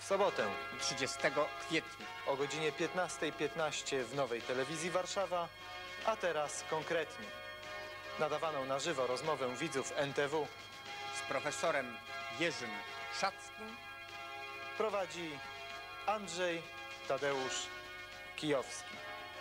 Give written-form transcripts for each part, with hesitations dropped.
sobotę 30 kwietnia o godzinie 15:15 w Nowej Telewizji Warszawa, a teraz konkretnie. Nadawaną na żywo rozmowę widzów NTW z profesorem Jerzym Szackim prowadzi Andrzej Tadeusz Kijowski.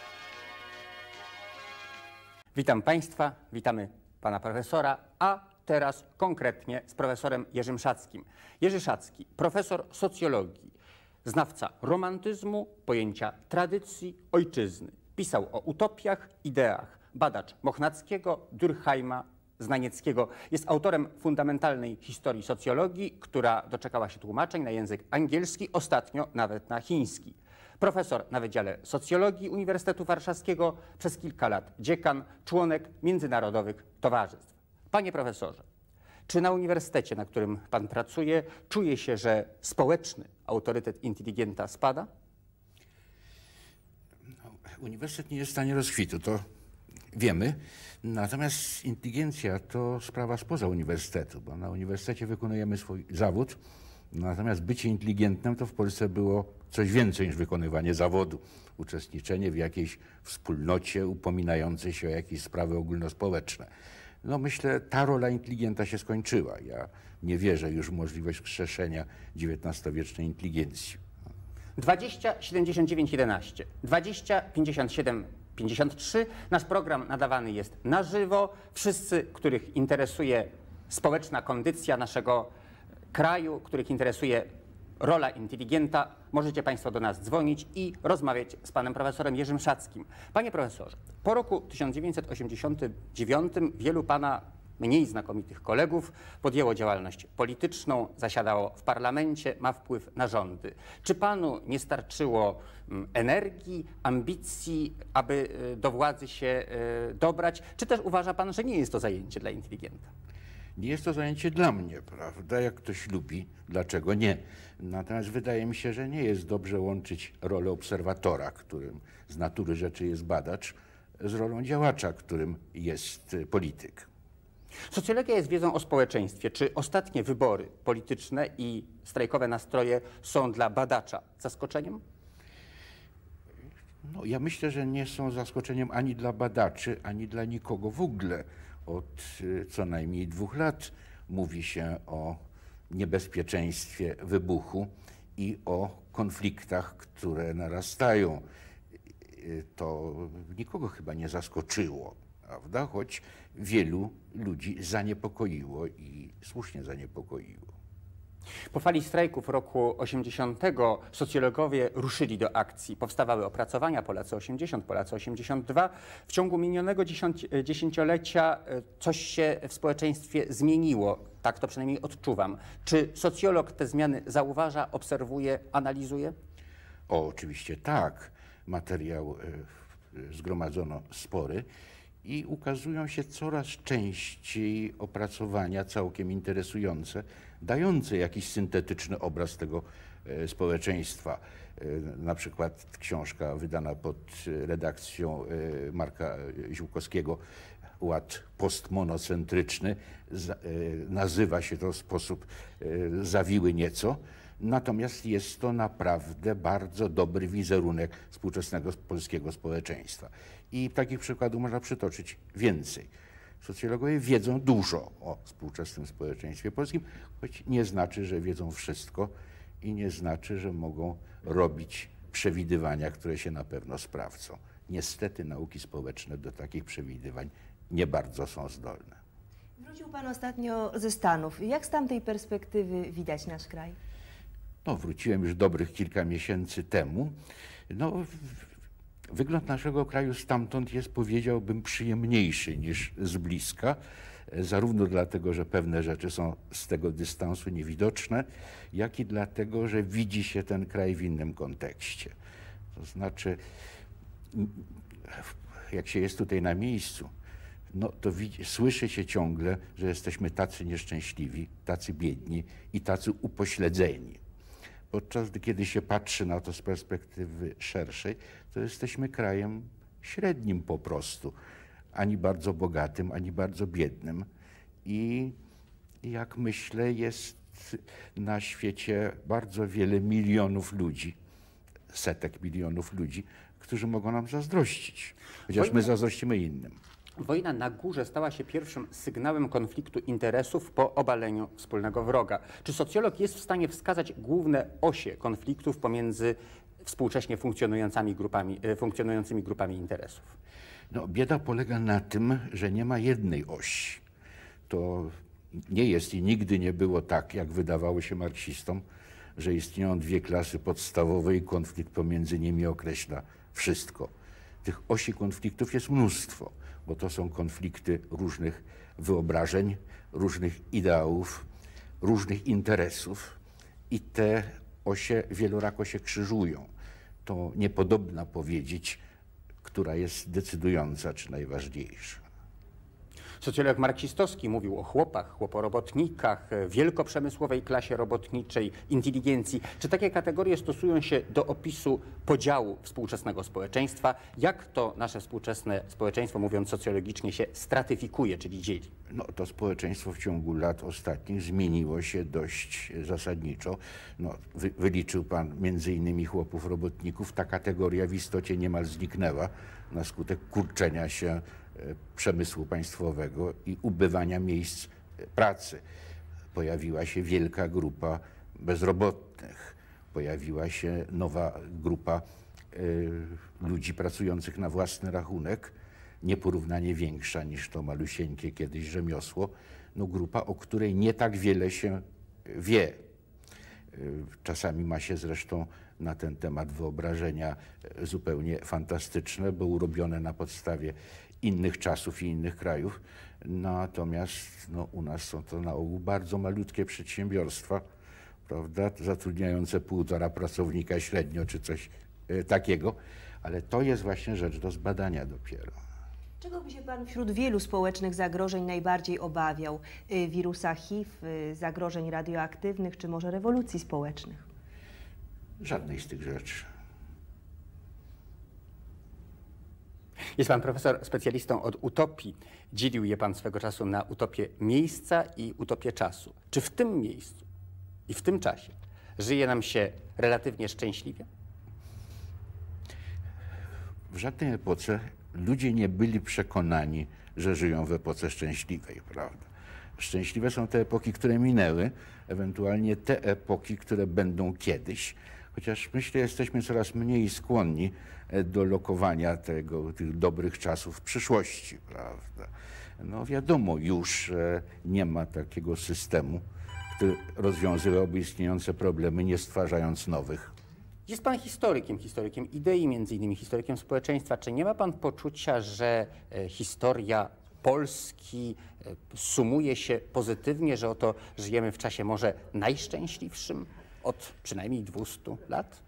Witam Państwa, witamy Pana Profesora, a teraz konkretnie z profesorem Jerzym Szackim. Jerzy Szacki, profesor socjologii, znawca romantyzmu, pojęcia tradycji, ojczyzny. Pisał o utopiach, ideach, badacz Mochnackiego, Durkheima, Znanieckiego. Jest autorem fundamentalnej historii socjologii, która doczekała się tłumaczeń na język angielski, ostatnio nawet na chiński. Profesor na Wydziale Socjologii Uniwersytetu Warszawskiego, przez kilka lat dziekan, członek międzynarodowych towarzystw. Panie profesorze, czy na uniwersytecie, na którym pan pracuje, czuje się, że społeczny autorytet inteligenta spada? No, uniwersytet nie jest w stanie rozkwitu, to wiemy. Natomiast inteligencja to sprawa spoza uniwersytetu, bo na uniwersytecie wykonujemy swój zawód. Natomiast bycie inteligentnym to w Polsce było coś więcej niż wykonywanie zawodu. Uczestniczenie w jakiejś wspólnocie upominającej się o jakieś sprawy ogólnospołeczne. No myślę, ta rola inteligenta się skończyła. Ja nie wierzę już w możliwość wskrzeszenia XIX-wiecznej inteligencji. 20 79 11, 20 57 53. Nasz program nadawany jest na żywo. Wszyscy, których interesuje społeczna kondycja naszego kraju, których interesuje rola inteligenta, możecie Państwo do nas dzwonić i rozmawiać z panem profesorem Jerzym Szackim. Panie profesorze, po roku 1989 wielu pana mniej znakomitych kolegów podjęło działalność polityczną, zasiadało w parlamencie, ma wpływ na rządy. Czy panu nie starczyło energii, ambicji, aby do władzy się dobrać? Czy też uważa pan, że nie jest to zajęcie dla inteligenta? Nie jest to zajęcie dla mnie, prawda? Jak ktoś lubi, dlaczego nie? Natomiast wydaje mi się, że nie jest dobrze łączyć rolę obserwatora, którym z natury rzeczy jest badacz, z rolą działacza, którym jest polityk. Socjologia jest wiedzą o społeczeństwie. Czy ostatnie wybory polityczne i strajkowe nastroje są dla badacza zaskoczeniem? No, ja myślę, że nie są zaskoczeniem ani dla badaczy, ani dla nikogo w ogóle. Od co najmniej 2 lat mówi się o niebezpieczeństwie wybuchu i o konfliktach, które narastają. To nikogo chyba nie zaskoczyło, prawda? Choć wielu ludzi zaniepokoiło i słusznie zaniepokoiło. Po fali strajków roku 80 socjologowie ruszyli do akcji. Powstawały opracowania Polacy 80, Polacy 82. W ciągu minionego dziesięciolecia coś się w społeczeństwie zmieniło. Tak to przynajmniej odczuwam. Czy socjolog te zmiany zauważa, obserwuje, analizuje? O, oczywiście tak. Materiał zgromadzono spory i ukazują się coraz częściej opracowania całkiem interesujące, dające jakiś syntetyczny obraz tego społeczeństwa. Na przykład książka wydana pod redakcją Marka Ziółkowskiego, Ład postmonocentryczny, nazywa się to w sposób zawiły nieco. Natomiast jest to naprawdę bardzo dobry wizerunek współczesnego polskiego społeczeństwa. I takich przykładów można przytoczyć więcej. Socjologowie wiedzą dużo o współczesnym społeczeństwie polskim, choć nie znaczy, że wiedzą wszystko i nie znaczy, że mogą robić przewidywania, które się na pewno sprawdzą. Niestety nauki społeczne do takich przewidywań nie bardzo są zdolne. Wrócił pan ostatnio ze Stanów. Jak z tamtej perspektywy widać nasz kraj? No, wróciłem już dobrych kilka miesięcy temu. No, wygląd naszego kraju stamtąd jest, powiedziałbym, przyjemniejszy niż z bliska. Zarówno dlatego, że pewne rzeczy są z tego dystansu niewidoczne, jak i dlatego, że widzi się ten kraj w innym kontekście. To znaczy, jak się jest tutaj na miejscu, no to słyszy się ciągle, że jesteśmy tacy nieszczęśliwi, tacy biedni i tacy upośledzeni. Podczas gdy kiedy się patrzy na to z perspektywy szerszej, to jesteśmy krajem średnim po prostu, ani bardzo bogatym, ani bardzo biednym. I jak myślę, jest na świecie bardzo wiele milionów ludzi, setek milionów ludzi, którzy mogą nam zazdrościć, chociaż my zazdrościmy innym. Wojna na górze stała się pierwszym sygnałem konfliktu interesów po obaleniu wspólnego wroga. Czy socjolog jest w stanie wskazać główne osie konfliktów pomiędzy współcześnie funkcjonującymi grupami interesów? No, bieda polega na tym, że nie ma jednej osi. To nie jest i nigdy nie było tak, jak wydawało się marksistom, że istnieją dwie klasy podstawowe i konflikt pomiędzy nimi określa wszystko. Tych osi konfliktów jest mnóstwo, bo to są konflikty różnych wyobrażeń, różnych ideałów, różnych interesów i te osie wielorako się krzyżują. To niepodobna powiedzieć, która jest decydująca czy najważniejsza. Socjolog marksistowski mówił o chłopach, chłoporobotnikach, wielkoprzemysłowej klasie robotniczej, inteligencji. Czy takie kategorie stosują się do opisu podziału współczesnego społeczeństwa? Jak to nasze współczesne społeczeństwo, mówiąc socjologicznie, się stratyfikuje, czyli dzieli? No, to społeczeństwo w ciągu lat ostatnich zmieniło się dość zasadniczo. No, wyliczył pan między innymi chłopów robotników. Ta kategoria w istocie niemal zniknęła na skutek kurczenia się przemysłu państwowego i ubywania miejsc pracy. Pojawiła się wielka grupa bezrobotnych, pojawiła się nowa grupa ludzi pracujących na własny rachunek, nieporównanie większa niż to malusieńkie kiedyś rzemiosło, no grupa, o której nie tak wiele się wie. Czasami ma się zresztą na ten temat wyobrażenia zupełnie fantastyczne, bo urobione na podstawie innych czasów i innych krajów. Natomiast no, u nas są to na ogół bardzo malutkie przedsiębiorstwa, prawda, zatrudniające 1,5 pracownika średnio czy coś takiego, ale to jest właśnie rzecz do zbadania dopiero. Czego by się pan wśród wielu społecznych zagrożeń najbardziej obawiał? Wirusa HIV, zagrożeń radioaktywnych, czy może rewolucji społecznych? Żadnej z tych rzeczy. Jest pan profesor specjalistą od utopii. Dzielił je pan swego czasu na utopię miejsca i utopię czasu. Czy w tym miejscu i w tym czasie żyje nam się relatywnie szczęśliwie? W żadnej epoce ludzie nie byli przekonani, że żyją w epoce szczęśliwej, prawda? Szczęśliwe są te epoki, które minęły, ewentualnie te epoki, które będą kiedyś. Chociaż myślę, jesteśmy coraz mniej skłonni do lokowania tych dobrych czasów w przyszłości, prawda? No wiadomo już, że nie ma takiego systemu, który rozwiązywałby istniejące problemy, nie stwarzając nowych. Jest pan historykiem idei, między innymi historykiem społeczeństwa. Czy nie ma pan poczucia, że historia Polski sumuje się pozytywnie, że oto żyjemy w czasie może najszczęśliwszym od przynajmniej 200 lat?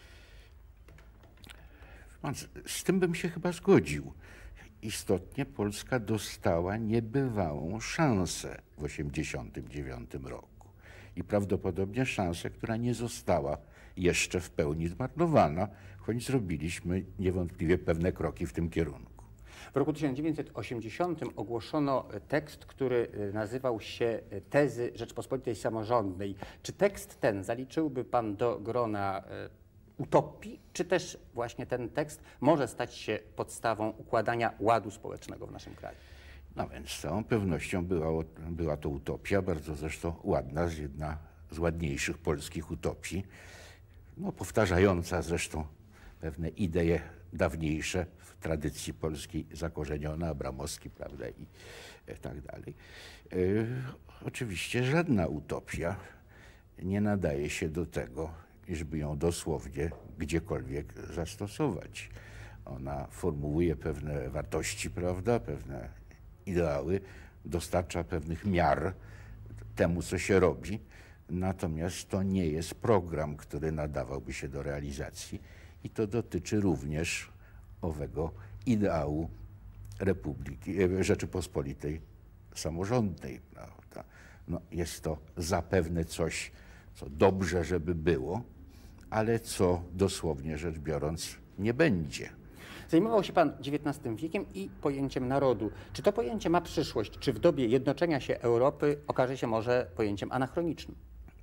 Z tym bym się chyba zgodził. Istotnie Polska dostała niebywałą szansę w 1989 roku. I prawdopodobnie szansę, która nie została jeszcze w pełni zmarnowana, choć zrobiliśmy niewątpliwie pewne kroki w tym kierunku. W roku 1980 ogłoszono tekst, który nazywał się Tezy Rzeczpospolitej Samorządnej. Czy tekst ten zaliczyłby pan do grona utopii, czy też właśnie ten tekst może stać się podstawą układania ładu społecznego w naszym kraju? No więc z całą pewnością była to utopia, bardzo zresztą ładna, jedna z ładniejszych polskich utopii, no, powtarzająca zresztą pewne idee dawniejsze w tradycji polskiej, zakorzenione, Abramowski, prawda, i tak dalej. Oczywiście żadna utopia nie nadaje się do tego, iżby ją dosłownie gdziekolwiek zastosować. Ona formułuje pewne wartości, prawda, pewne ideały, dostarcza pewnych miar temu, co się robi, natomiast to nie jest program, który nadawałby się do realizacji i to dotyczy również owego ideału Republiki, Rzeczypospolitej samorządnej, prawda. No, jest to zapewne coś, co dobrze, żeby było, ale co dosłownie rzecz biorąc nie będzie. Zajmował się pan XIX wiekiem i pojęciem narodu. Czy to pojęcie ma przyszłość? Czy w dobie jednoczenia się Europy okaże się może pojęciem anachronicznym?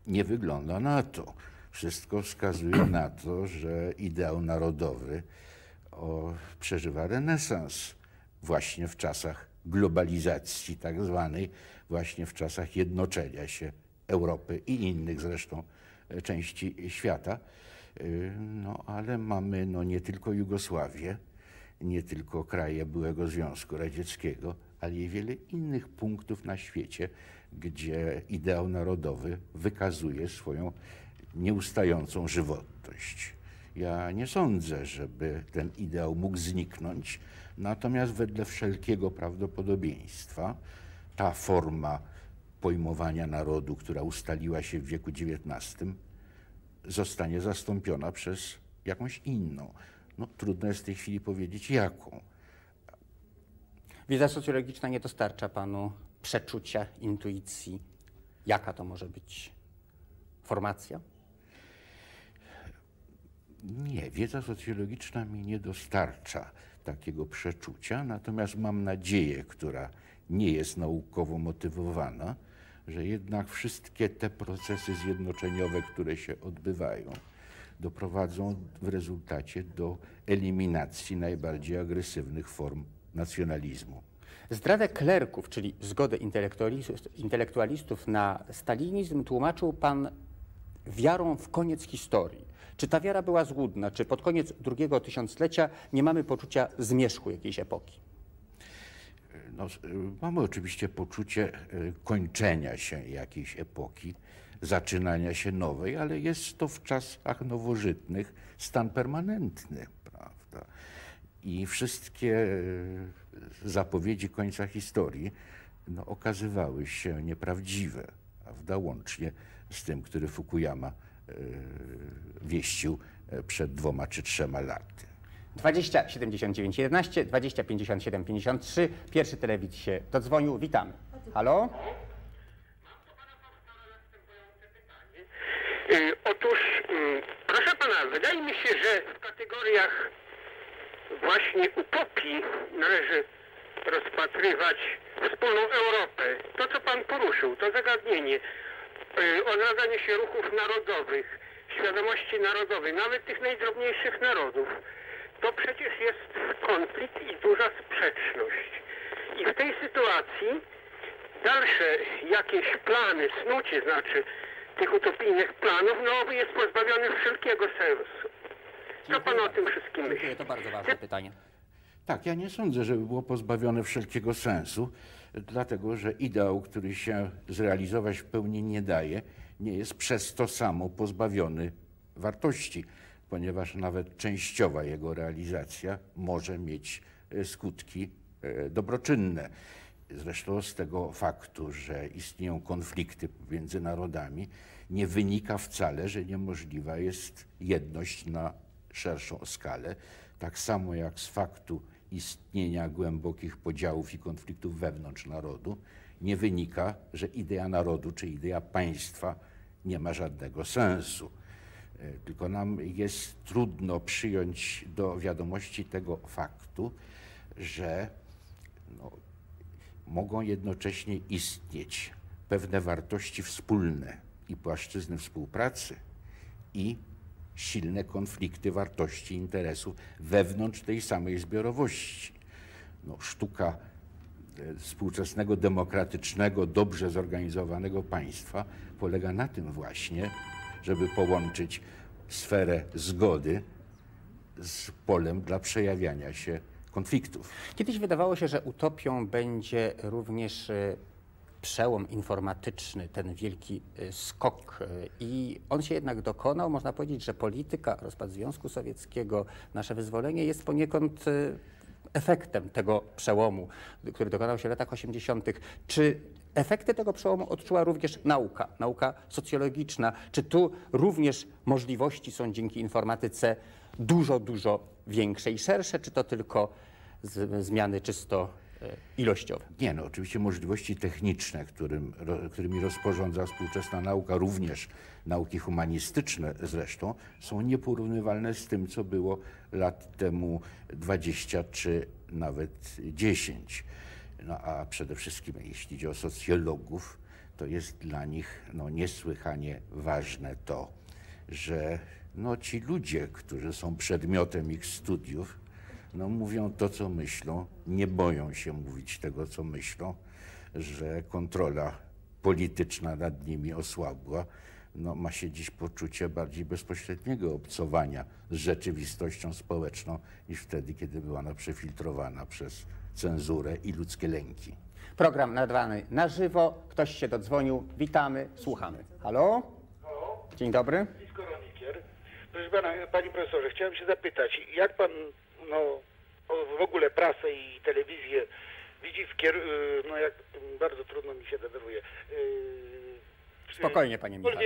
Nie wygląda na to. Wszystko wskazuje na to, że ideał narodowy przeżywa renesans właśnie w czasach globalizacji tak zwanej, właśnie w czasach jednoczenia się Europy i innych zresztą części świata. No ale mamy nie tylko Jugosławię, nie tylko kraje byłego Związku Radzieckiego, ale i wiele innych punktów na świecie, gdzie ideał narodowy wykazuje swoją nieustającą żywotność. Ja nie sądzę, żeby ten ideał mógł zniknąć, natomiast wedle wszelkiego prawdopodobieństwa ta forma pojmowania narodu, która ustaliła się w wieku XIX, zostanie zastąpiona przez jakąś inną. No, trudno jest w tej chwili powiedzieć jaką. Wiedza socjologiczna nie dostarcza panu przeczucia, intuicji. Jaka to może być formacja? Nie, wiedza socjologiczna mi nie dostarcza takiego przeczucia, natomiast mam nadzieję, która nie jest naukowo motywowana, że jednak wszystkie te procesy zjednoczeniowe, które się odbywają, doprowadzą w rezultacie do eliminacji najbardziej agresywnych form nacjonalizmu. Zdradę klerków, czyli zgodę intelektualistów na stalinizm, tłumaczył pan wiarą w koniec historii. Czy ta wiara była złudna? Czy pod koniec drugiego tysiąclecia nie mamy poczucia zmierzchu jakiejś epoki? No, mamy oczywiście poczucie kończenia się jakiejś epoki, zaczynania się nowej, ale jest to w czasach nowożytnych stan permanentny, prawda? I wszystkie zapowiedzi końca historii okazywały się nieprawdziwe, prawda? Łącznie z tym, który Fukuyama wieścił przed 2 czy 3 laty. 20 79 11, 20 57 53. Pierwszy telewidz się dodzwonił. Witamy. Halo? Otóż, proszę pana, wydaje mi się, że w kategoriach właśnie utopii należy rozpatrywać wspólną Europę. To, co pan poruszył, to zagadnienie odradzanie się ruchów narodowych, świadomości narodowej, nawet tych najdrobniejszych narodów. To przecież jest konflikt i duża sprzeczność. I w tej sytuacji dalsze jakieś plany, snucie znaczy tych utopijnych planów, jest pozbawiony wszelkiego sensu. Co pan o tym wszystkim myśli? Dziękuję, to bardzo ważne pytanie. Tak, ja nie sądzę, żeby było pozbawione wszelkiego sensu, dlatego że ideał, który się zrealizować w pełni nie daje, nie jest przez to samo pozbawiony wartości, ponieważ nawet częściowa jego realizacja może mieć skutki dobroczynne. Zresztą z tego faktu, że istnieją konflikty między narodami, nie wynika wcale, że niemożliwa jest jedność na szerszą skalę. Tak samo jak z faktu istnienia głębokich podziałów i konfliktów wewnątrz narodu nie wynika, że idea narodu czy idea państwa nie ma żadnego sensu. Tylko nam jest trudno przyjąć do wiadomości tego faktu, że mogą jednocześnie istnieć pewne wartości wspólne i płaszczyzny współpracy i silne konflikty wartości i interesów wewnątrz tej samej zbiorowości. Sztuka współczesnego, demokratycznego, dobrze zorganizowanego państwa polega na tym właśnie, żeby połączyć sferę zgody z polem dla przejawiania się konfliktów. Kiedyś wydawało się, że utopią będzie również przełom informatyczny, ten wielki skok. I on się jednak dokonał. Można powiedzieć, że polityka, rozpad Związku Sowieckiego, nasze wyzwolenie jest poniekąd efektem tego przełomu, który dokonał się w latach 80. Czy efekty tego przełomu odczuła również nauka socjologiczna? Czy tu również możliwości są dzięki informatyce dużo większe i szersze, czy to tylko zmiany czysto ilościowe? Nie, oczywiście możliwości techniczne, którymi rozporządza współczesna nauka, również nauki humanistyczne zresztą, są nieporównywalne z tym, co było lat temu 20 czy nawet 10. A przede wszystkim, jeśli idzie o socjologów, to jest dla nich niesłychanie ważne to, że ci ludzie, którzy są przedmiotem ich studiów, mówią to, co myślą, nie boją się mówić tego, co myślą, że kontrola polityczna nad nimi osłabła. Ma się dziś poczucie bardziej bezpośredniego obcowania z rzeczywistością społeczną niż wtedy, kiedy była ona przefiltrowana przez cenzurę i ludzkie lęki. Program nadawany na żywo. Ktoś się dodzwonił. Witamy, słuchamy. Halo? Halo? Dzień dobry. Blisko Ronikier. Proszę pana, panie profesorze, chciałem się zapytać, jak pan w ogóle prasę i telewizję widzi jak bardzo trudno mi się denerwuje. Spokojnie, panie Michale.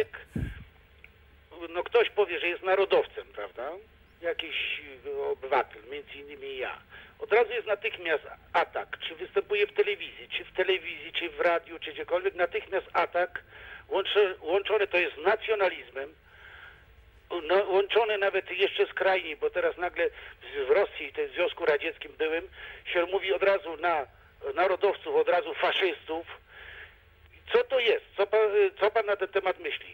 Ktoś powie, że jest narodowcem, prawda? Jakiś obywatel, między innymi ja. Od razu jest natychmiast atak. Czy występuje w telewizji, czy w radiu, czy gdziekolwiek, natychmiast atak. Łączone to jest z nacjonalizmem. Łączone nawet jeszcze skrajnie, bo teraz nagle w Rosji, w Związku Radzieckim byłem, się mówi od razu na narodowców, od razu faszystów. Co to jest? Co pan na ten temat myśli?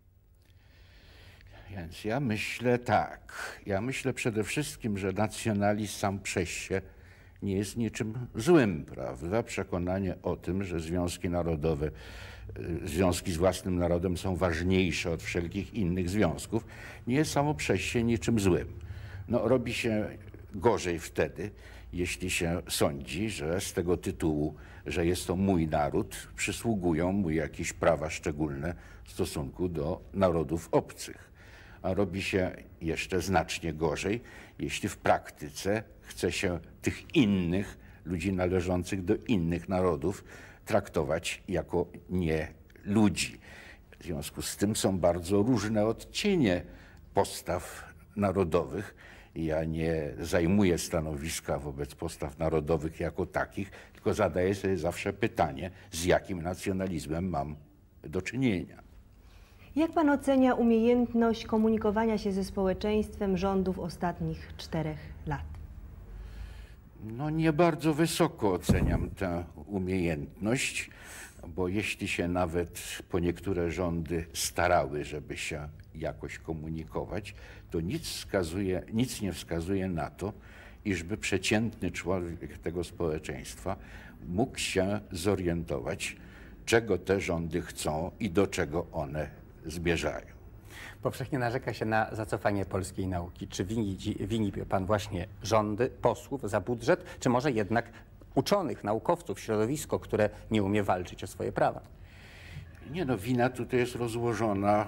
Więc ja myślę tak. Ja myślę przede wszystkim, że nacjonalizm sam przez się nie jest niczym złym, prawda? Przekonanie o tym, że związki narodowe, związki z własnym narodem są ważniejsze od wszelkich innych związków, nie jest samo przez się niczym złym. Robi się gorzej wtedy, jeśli się sądzi, że z tego tytułu, że jest to mój naród, przysługują mu jakieś prawa szczególne w stosunku do narodów obcych. A robi się jeszcze znacznie gorzej, jeśli w praktyce chce się tych innych, ludzi należących do innych narodów, traktować jako nie ludzi. W związku z tym są bardzo różne odcienie postaw narodowych. Ja nie zajmuję stanowiska wobec postaw narodowych jako takich, tylko zadaję sobie zawsze pytanie, z jakim nacjonalizmem mam do czynienia. Jak pan ocenia umiejętność komunikowania się ze społeczeństwem rządów ostatnich 4 lat? Nie bardzo wysoko oceniam tę umiejętność, bo jeśli się nawet po niektóre rządy starały, żeby się jakoś komunikować, to nic nie wskazuje na to, iżby przeciętny człowiek tego społeczeństwa mógł się zorientować, czego te rządy chcą i do czego one zmierzają. Powszechnie narzeka się na zacofanie polskiej nauki. Czy wini pan właśnie rządy, posłów za budżet, czy może jednak uczonych, naukowców, środowisko, które nie umie walczyć o swoje prawa? Wina tutaj jest rozłożona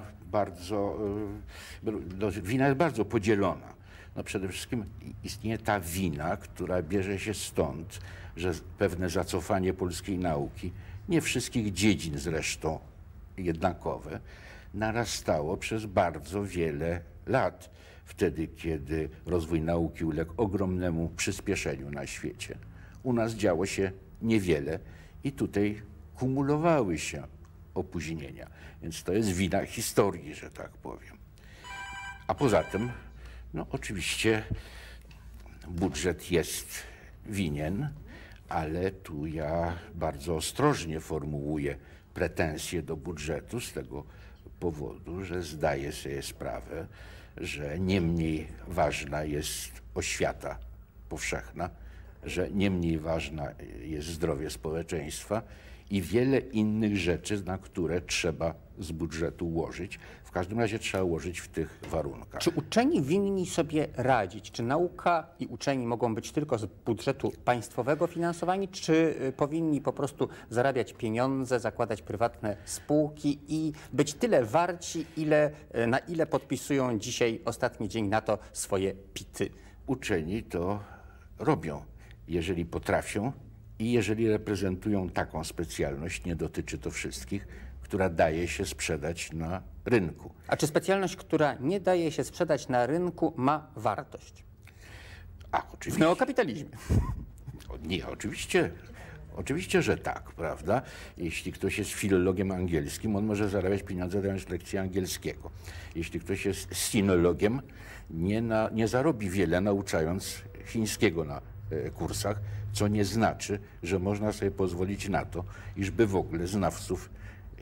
wina jest bardzo podzielona. Przede wszystkim istnieje ta wina, która bierze się stąd, że pewne zacofanie polskiej nauki, nie wszystkich dziedzin zresztą jednakowe, narastało przez bardzo wiele lat, wtedy kiedy rozwój nauki uległ ogromnemu przyspieszeniu na świecie. U nas działo się niewiele i tutaj kumulowały się opóźnienia, więc to jest wina historii, że tak powiem. A poza tym, oczywiście budżet jest winien, ale tu ja bardzo ostrożnie formułuję pretensje do budżetu z tego powodu, że zdaję sobie sprawę, że nie mniej ważna jest oświata powszechna, że nie mniej ważna jest zdrowie społeczeństwa i wiele innych rzeczy, na które trzeba z budżetu łożyć. W każdym razie trzeba łożyć w tych warunkach. Czy uczeni winni sobie radzić? Czy nauka i uczeni mogą być tylko z budżetu państwowego finansowani, czy powinni po prostu zarabiać pieniądze, zakładać prywatne spółki i być tyle warci, na ile podpisują dzisiaj, ostatni dzień NATO, swoje PIT-y? Uczeni to robią, jeżeli potrafią i jeżeli reprezentują taką specjalność, nie dotyczy to wszystkich, która daje się sprzedać na rynku. A czy specjalność, która nie daje się sprzedać na rynku, ma wartość? Oczywiście. W neokapitalizmie. Nie, oczywiście, że tak, prawda? Jeśli ktoś jest filologiem angielskim, on może zarabiać pieniądze dając lekcje angielskiego. Jeśli ktoś jest sinologiem, nie zarobi wiele nauczając chińskiego na kursach, co nie znaczy, że można sobie pozwolić na to, iżby w ogóle znawców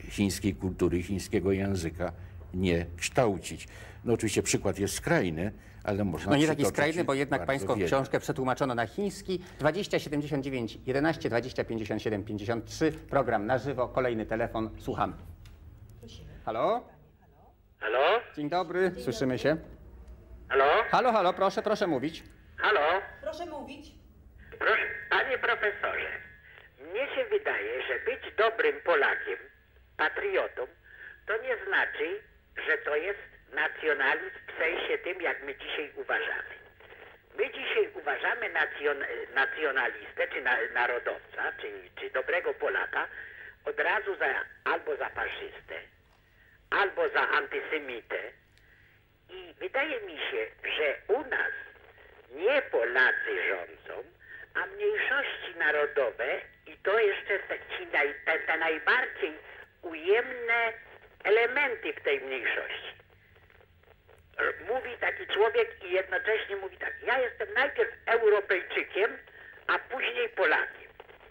chińskiej kultury, chińskiego języka nie kształcić. No oczywiście przykład jest skrajny, ale można No nie taki przytoczyć skrajny, bo jednak bardzo pańską wiele. książkę przetłumaczono na chiński. 20 79 11 20 57 53. Program na żywo. Kolejny telefon. Słuchamy. Halo? Halo? Dzień dobry. Słyszymy się. Halo? Halo, halo, proszę, proszę mówić. Halo? Proszę mówić. Proszę, panie profesorze, mnie się wydaje, że być dobrym Polakiem, patriotą, to nie znaczy, że to jest nacjonalizm w sensie tym, jak my dzisiaj uważamy. My dzisiaj uważamy nacjonalistę, czy narodowca, czy dobrego Polaka od razu albo za faszystę, albo za antysemitę. I wydaje mi się, że u nas nie Polacy rządzą, a mniejszości narodowe i to jeszcze te najbardziej ujemne elementy w tej mniejszości. Mówi taki człowiek i jednocześnie mówi tak: ja jestem najpierw Europejczykiem, a później Polakiem.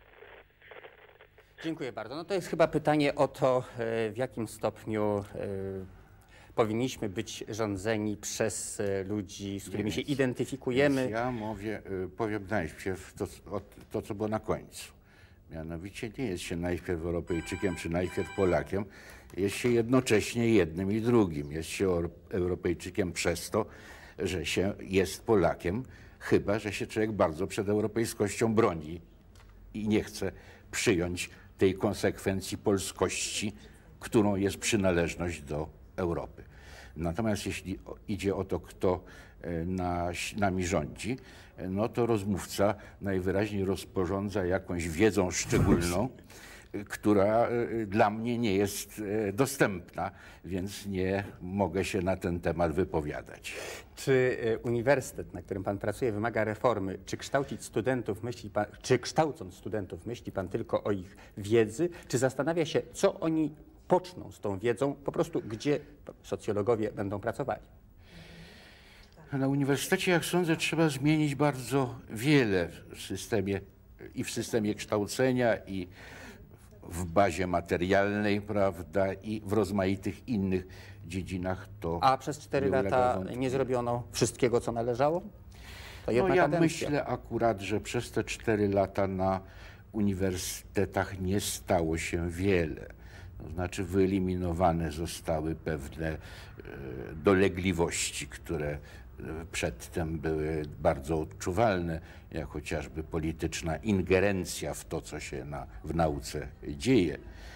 Dziękuję bardzo. No to jest chyba pytanie o to, w jakim stopniu powinniśmy być rządzeni przez ludzi, z którymi się identyfikujemy. Więc ja powiem najpierw to, co było na końcu. Mianowicie nie jest się najpierw Europejczykiem czy najpierw Polakiem, jest się jednocześnie jednym i drugim. Jest się Europejczykiem przez to, że się jest Polakiem, chyba że się człowiek bardzo przed europejskością broni i nie chce przyjąć tej konsekwencji polskości, którą jest przynależność do Europy. Natomiast jeśli idzie o to, kto nami rządzi, no to rozmówca najwyraźniej rozporządza jakąś wiedzą szczególną, która dla mnie nie jest dostępna, więc nie mogę się na ten temat wypowiadać. Czy uniwersytet, na którym pan pracuje, wymaga reformy? Czy kształcić studentów myśli pan, czy kształcąc studentów myśli pan tylko o ich wiedzy? Czy zastanawia się, co oni poczną z tą wiedzą, po prostu gdzie socjologowie będą pracowali? Na uniwersytecie, jak sądzę, trzeba zmienić bardzo wiele w systemie kształcenia i w bazie materialnej, prawda, i w rozmaitych innych dziedzinach. A przez 4 lata nie zrobiono wszystkiego, co należało? To jedna ja kadencja. myślę akurat, że przez te 4 lata na uniwersytetach nie stało się wiele. To znaczy wyeliminowane zostały pewne dolegliwości, które przedtem były bardzo odczuwalne, jak chociażby polityczna ingerencja w to, co się w nauce dzieje.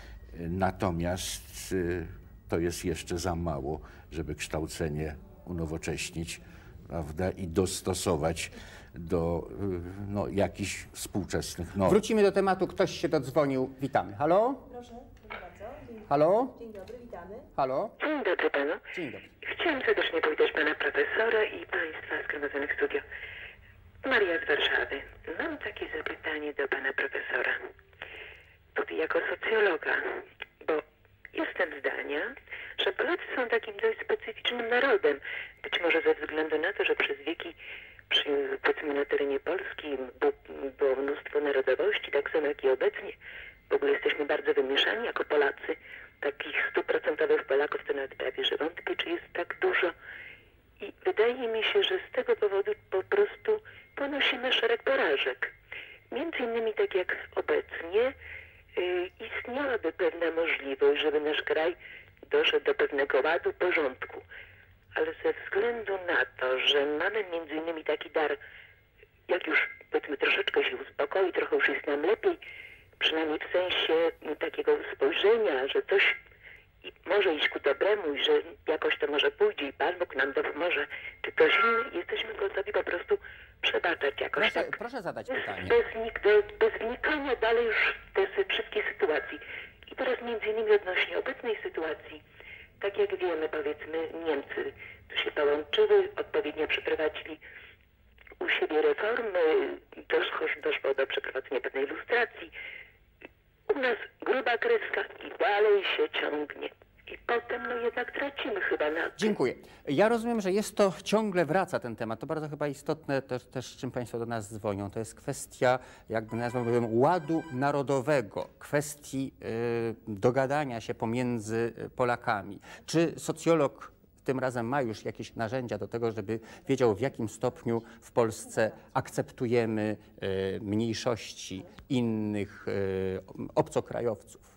Natomiast to jest jeszcze za mało, żeby kształcenie unowocześnić, prawda, i dostosować do jakichś współczesnych norm. Wrócimy do tematu. Ktoś się dodzwonił. Witamy. Halo? Proszę, proszę bardzo. Halo? Dzień dobry, witamy. Halo? Dzień dobry panu. Dzień dobry. Chciałam serdecznie powitać pana profesora i państwa zgromadzonych w studio. Maria z Warszawy. Mam takie zapytanie do pana profesora. Jako socjologa, bo jestem zdania, że Polacy są takim dość specyficznym narodem. Być może ze względu na to, że przez wieki powiedzmy na terenie Polski było mnóstwo narodowości, tak samo jak i obecnie. W ogóle jesteśmy bardzo wymieszani jako Polacy. Takich 100% Polaków to nawet prawie że wątpię, czy jest tak dużo. I wydaje mi się, że z tego powodu po prostu ponosimy szereg porażek. Między innymi tak jak obecnie istniałaby pewna możliwość, żeby nasz kraj doszedł do pewnego ładu, porządku. Ale ze względu na to, że mamy między innymi taki dar, jak już powiedzmy troszeczkę się uspokoi, trochę już jest nam lepiej, przynajmniej w sensie takiego spojrzenia, że coś może iść ku dobremu i że jakoś to może pójdzie i Pan Bóg nam pomoże, czy ktoś inny, jesteśmy gotowi po prostu przebaczać jakoś tak. Proszę zadać pytanie. Bez wnikania dalej już w te wszystkie sytuacji. I teraz między innymi odnośnie obecnej sytuacji, tak jak wiemy, powiedzmy, Niemcy tu się połączyły, odpowiednio przeprowadzili u siebie reformy, doszło do przeprowadzenia pewnej ilustracji. U nas gruba kreska i dalej się ciągnie. I potem no jednak tracimy chyba na tym. Dziękuję. Ja rozumiem, że jest to, ciągle wraca ten temat. To bardzo chyba istotne też z czym Państwo do nas dzwonią. To jest kwestia, jakby nazwałbym, ładu narodowego, kwestii dogadania się pomiędzy Polakami. Czy socjolog tym razem ma już jakieś narzędzia do tego, żeby wiedział, w jakim stopniu w Polsce akceptujemy mniejszości innych obcokrajowców?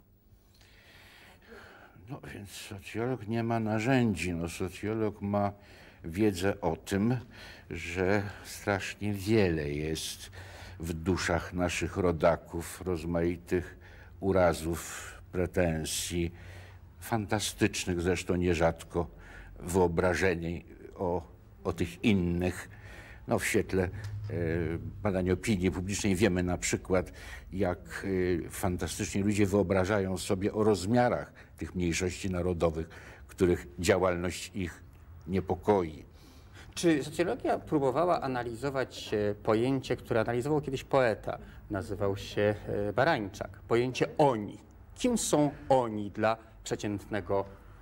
No więc socjolog nie ma narzędzi. No, socjolog ma wiedzę o tym, że strasznie wiele jest w duszach naszych rodaków rozmaitych urazów, pretensji, fantastycznych zresztą nierzadko wyobrażeń o tych innych. No, w świetle badań opinii publicznej wiemy na przykład, jak fantastycznie ludzie wyobrażają sobie o rozmiarach tych mniejszości narodowych, których działalność ich niepokoi. Czy socjologia próbowała analizować pojęcie, które analizował kiedyś poeta, nazywał się Barańczak, pojęcie oni. Kim są oni dla przeciętnego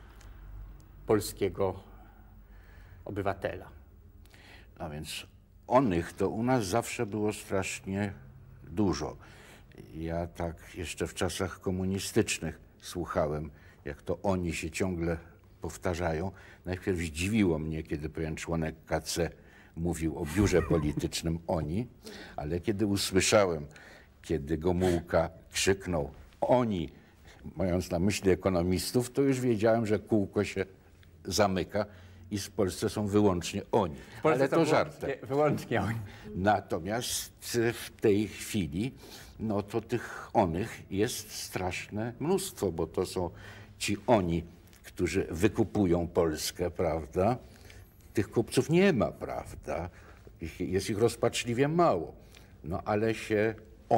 polskiego obywatela? A więc onych to u nas zawsze było strasznie dużo. Ja tak jeszcze w czasach komunistycznych słuchałem, jak to oni się ciągle powtarzają. Najpierw zdziwiło mnie, kiedy pewien członek KC mówił o biurze politycznym oni, ale kiedy usłyszałem, kiedy Gomułka krzyknął oni, mając na myśli ekonomistów, to już wiedziałem, że kółko się zamyka i w Polsce są wyłącznie oni. Ale to żartem. Wyłącznie oni. Natomiast w tej chwili, no to tych onych jest straszne mnóstwo, bo to są ci oni, którzy wykupują Polskę, prawda? Tych kupców nie ma, prawda? Jest ich rozpaczliwie mało. No ale się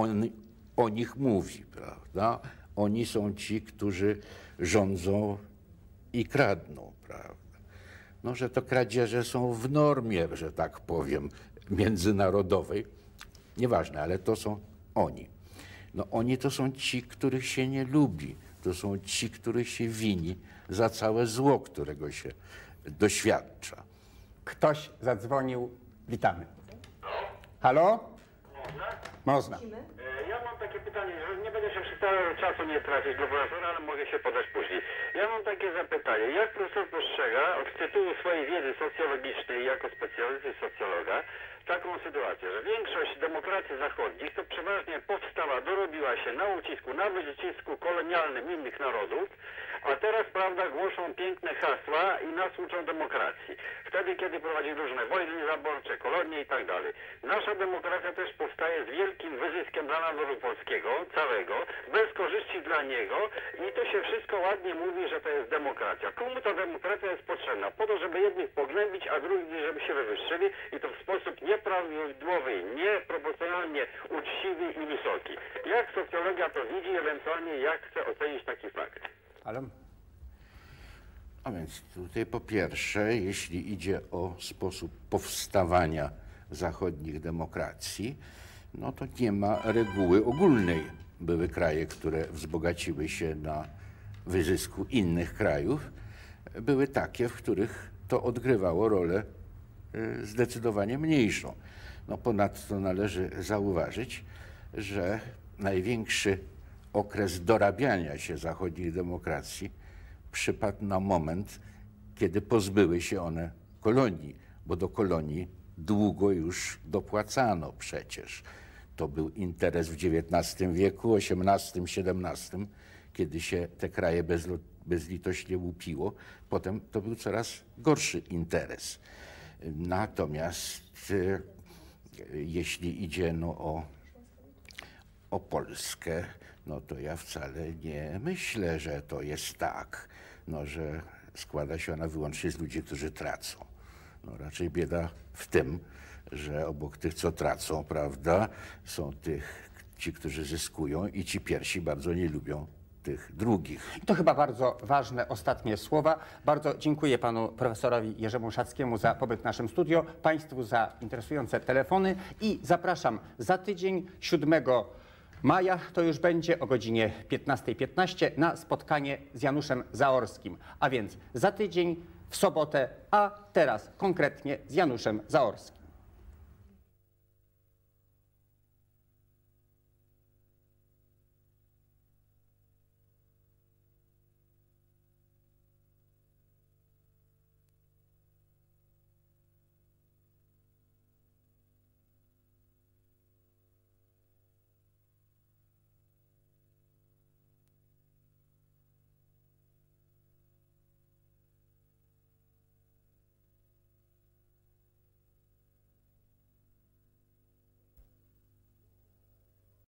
o nich mówi, prawda? Oni są ci, którzy rządzą i kradną, prawda? No, że to kradzieże są w normie, że tak powiem, międzynarodowej. Nieważne, ale to są oni. No, oni to są ci, których się nie lubi. To są ci, których się wini za całe zło, którego się doświadcza. Ktoś zadzwonił. Witamy. Halo? Można. Ja mam takie pytanie, że nie będę się przystał, czasu nie tracić do profesora, ale mogę się podać później. Ja mam takie zapytanie, jak profesor postrzega od tytułu swojej wiedzy socjologicznej jako specjalisty socjologa taką sytuację, że większość demokracji zachodnich to przeważnie powstała, dorobiła się na ucisku, na wycisku kolonialnym innych narodów, a teraz, prawda, głoszą piękne hasła i nas uczą demokracji. Wtedy, kiedy prowadzi różne wojny zaborcze, kolonie i tak dalej. Nasza demokracja też powstaje z wielkim wyzyskiem dla narodu polskiego, całego, bez korzyści dla niego i to się wszystko ładnie mówi, że to jest demokracja. Komu ta demokracja jest potrzebna? Po to, żeby jednych pognębić, a drugich, żeby się wywyższyli i to w sposób nieprawidłowy, nieproporcjonalnie uczciwy i wysoki. Jak socjologia to widzi, ewentualnie jak chce ocenić taki fakt? Ale... A więc tutaj po pierwsze, jeśli idzie o sposób powstawania zachodnich demokracji, no to nie ma reguły ogólnej. Były kraje, które wzbogaciły się na wyzysku innych krajów. Były takie, w których to odgrywało rolę zdecydowanie mniejszą. No ponadto należy zauważyć, że największy okres dorabiania się zachodniej demokracji przypadł na moment, kiedy pozbyły się one kolonii, bo do kolonii długo już dopłacano przecież. To był interes w XIX wieku, XVIII, XVII, kiedy się te kraje bezlitośnie łupiło. Potem to był coraz gorszy interes. Natomiast jeśli idzie o Polskę, no to ja wcale nie myślę, że to jest tak, że składa się ona wyłącznie z ludzi, którzy tracą. No raczej bieda w tym, że obok tych, co tracą, prawda, są ci, którzy zyskują i ci pierwsi bardzo nie lubią tych drugich. To chyba bardzo ważne ostatnie słowa. Bardzo dziękuję panu profesorowi Jerzemu Szackiemu za pobyt w naszym studio, państwu za interesujące telefony i zapraszam za tydzień 7 Maja to już będzie o godzinie 15:15 na spotkanie z Januszem Zaorskim, a więc za tydzień w sobotę, a teraz konkretnie z Januszem Zaorskim.